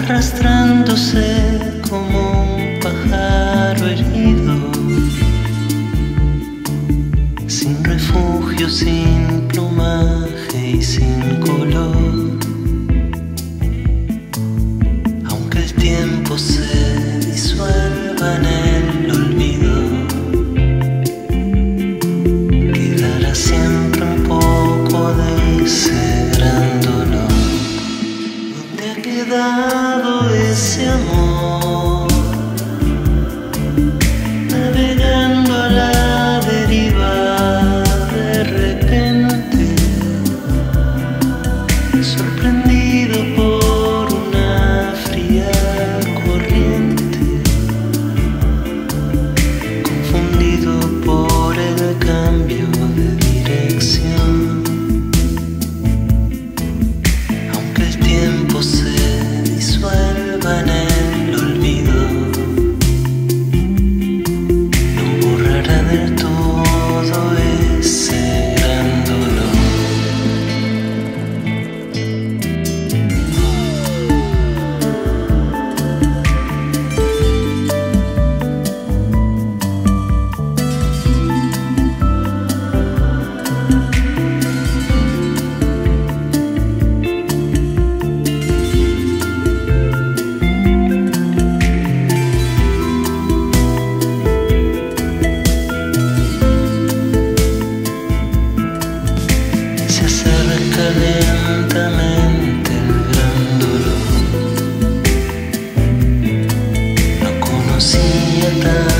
arrastrándose como un pájaro herido, sin refugio, sin plumaje y sin color. Aunque el tiempo se disuelva en el olvido, quedará siempre un poco de ese gran dolor. ¿Dónde ha quedado ese amor? Navegando a la deriva, de repente sorprendido por una fría corriente, confundido por el cambio de dirección. Aunque el tiempo se disuelva en el olvido, no borrará del todo ese gran dolor. Se acerca lentamente el gran dolor. No conocía tan